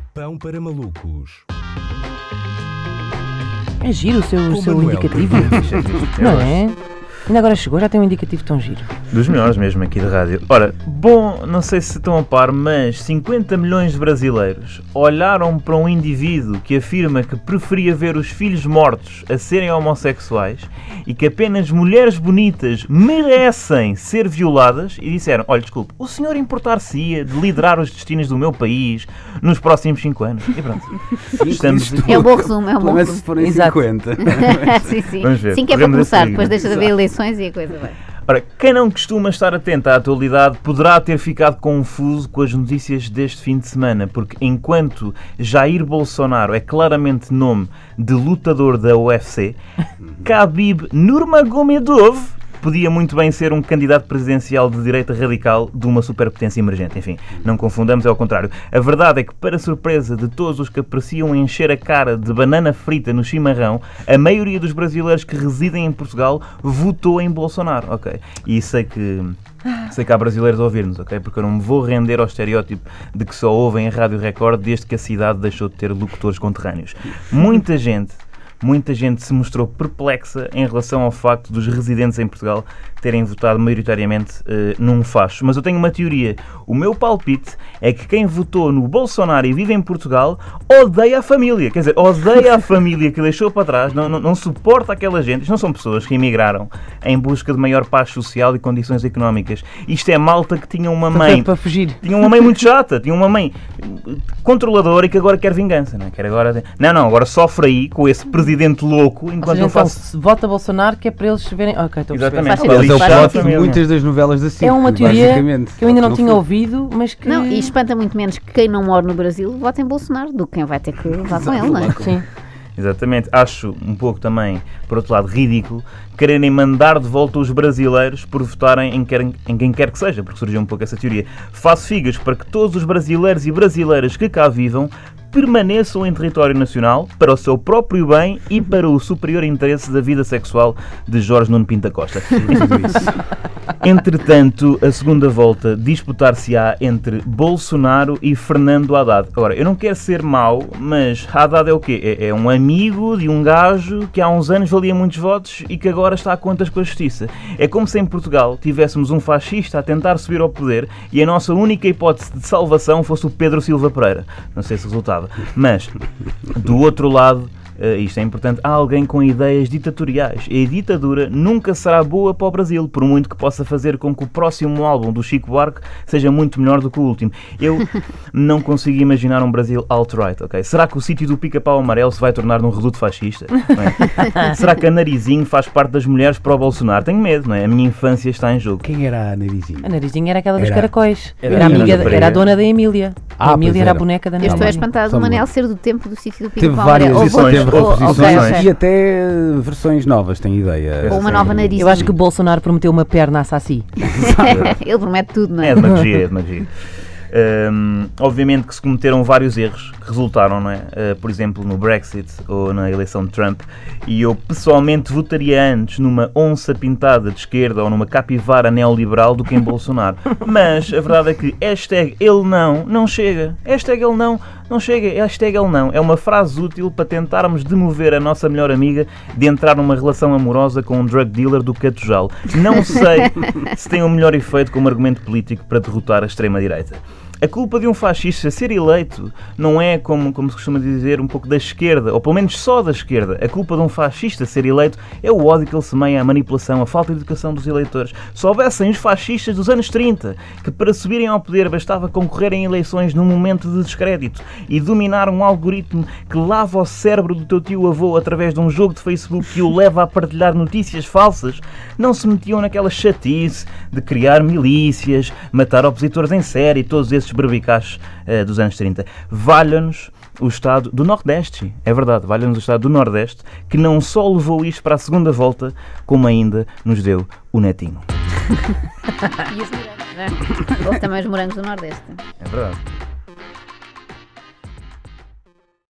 Pão para malucos. É giro o seu indicativo. Não é? Ainda agora chegou, já tem um indicativo tão giro. Dos melhores mesmo aqui de rádio. Ora, bom, não sei se estão a par, mas 50 milhões de brasileiros olharam para um indivíduo que afirma que preferia ver os filhos mortos a serem homossexuais e que apenas mulheres bonitas merecem ser violadas e disseram: olha, desculpe, o senhor importar-se-ia de liderar os destinos do meu país nos próximos 5 anos? E pronto. Estamos É um bom resumo, é um bom resumo. Se forem Exato. 50. Sim, sim. Vamos ver, Sim, que é para corremos esse começar, risco. depois deixa de haver eleições e a coisa vai. Ora, quem não costuma estar atento à atualidade poderá ter ficado confuso com as notícias deste fim de semana, porque enquanto Jair Bolsonaro é claramente nome de lutador da UFC, Khabib Nurmagomedov podia muito bem ser um candidato presidencial de direita radical de uma superpotência emergente. Enfim, não confundamos, é ao contrário. A verdade é que, para surpresa de todos os que apreciam encher a cara de banana frita no chimarrão, a maioria dos brasileiros que residem em Portugal votou em Bolsonaro, ok? E sei que há brasileiros a ouvir-nos, ok? Porque eu não me vou render ao estereótipo de que só ouvem a Rádio Record desde que a cidade deixou de ter locutores conterrâneos. Muita gente se mostrou perplexa em relação ao facto dos residentes em Portugal terem votado maioritariamente num facho. Mas eu tenho uma teoria. O meu palpite é que quem votou no Bolsonaro e vive em Portugal odeia a família. Quer dizer, odeia a família que deixou para trás, não suporta aquela gente. Isto não são pessoas que emigraram em busca de maior paz social e condições económicas. Isto é malta que tinha uma mãe... Para fugir. Tinha uma mãe muito chata, tinha uma mãe controladora e que agora quer vingança. Não, quer agora... agora sofre aí com esse presidente louco enquanto Seja, não então, faço... se vota Bolsonaro, que é para eles verem... Ok, estou a perceber. Exatamente. Faz Mas é o Lixar a plot de família. muitas das novelas da SIC, É uma teoria basicamente. que eu ainda não No tinha fundo. ouvido, mas que... Não, e espanta muito menos que quem não mora no Brasil vota em Bolsonaro do que quem vai ter que votar com ele, não é? Sim. Exatamente. Acho um pouco também, por outro lado, ridículo quererem mandar de volta os brasileiros por votarem em quem quer que seja, porque surgiu um pouco essa teoria. Faço figas para que todos os brasileiros e brasileiras que cá vivam permaneçam em território nacional para o seu próprio bem e para o superior interesse da vida sexual de Jorge Nuno Pinto da Costa. Entretanto, a segunda volta disputar-se-á entre Bolsonaro e Fernando Haddad. Agora, eu não quero ser mau, mas Haddad é o quê? É um amigo de um gajo que há uns anos valia muitos votos e que agora está a contas com a justiça. É como se em Portugal tivéssemos um fascista a tentar subir ao poder e a nossa única hipótese de salvação fosse o Pedro Silva Pereira. Não sei se resultava. Mas, do outro lado, isto é importante, há alguém com ideias ditatoriais. E a ditadura nunca será boa para o Brasil, por muito que possa fazer com que o próximo álbum do Chico Buarque seja muito melhor do que o último. Eu não consigo imaginar um Brasil alt-right, ok? Será que o sítio do Pica-Pau Amarelo se vai tornar num reduto fascista? Não é? Será que a Narizinho faz parte das mulheres para o Bolsonaro? Tenho medo, não é? A minha infância está em jogo. Quem era a Narizinha? A Narizinha era aquela dos Era- caracóis. era Era, a amiga, rapariga. era a dona da Emília. A Ah, Emília pois era a era. boneca da Eu estou Narizinha. espantado Só do me Manel lembro. ser do tempo do sítio do Teve Pica-Pau várias Amarelo. edições, teve ou- reposições ok, ok. e até versões novas, tenho ideia. Ou uma nova nariz. Eu acho que o Bolsonaro prometeu uma perna à Saci. Ele promete tudo, não é? É de magia, é de magia. Obviamente que se cometeram vários erros que resultaram, não é? Por exemplo, no Brexit ou na eleição de Trump, e eu pessoalmente votaria antes numa onça pintada de esquerda ou numa capivara neoliberal do que em Bolsonaro. Mas a verdade é que hashtag ele não chega. Hashtag ele não chega. Hashtag ele não é uma frase útil para tentarmos demover a nossa melhor amiga de entrar numa relação amorosa com um drug dealer do Catujal. Não sei se tem o melhor efeito como argumento político para derrotar a extrema-direita. A culpa de um fascista ser eleito não é, como se costuma dizer, um pouco da esquerda, ou pelo menos só da esquerda. A culpa de um fascista ser eleito é o ódio que ele semeia, a manipulação, a falta de educação dos eleitores. Se houvessem os fascistas dos anos 30, que para subirem ao poder bastava concorrerem em eleições num momento de descrédito e dominar um algoritmo que lava o cérebro do teu tio-avô através de um jogo de Facebook que o leva a partilhar notícias falsas, não se metiam naquela chatice de criar milícias, matar opositores em série e todos esses barbicachos dos anos 30. Valha-nos o Estado do Nordeste, é verdade, valha-nos o Estado do Nordeste, que não só levou isto para a segunda volta, como ainda nos deu o netinho. E os morangos, não é? Houve também os morangos do Nordeste. É verdade.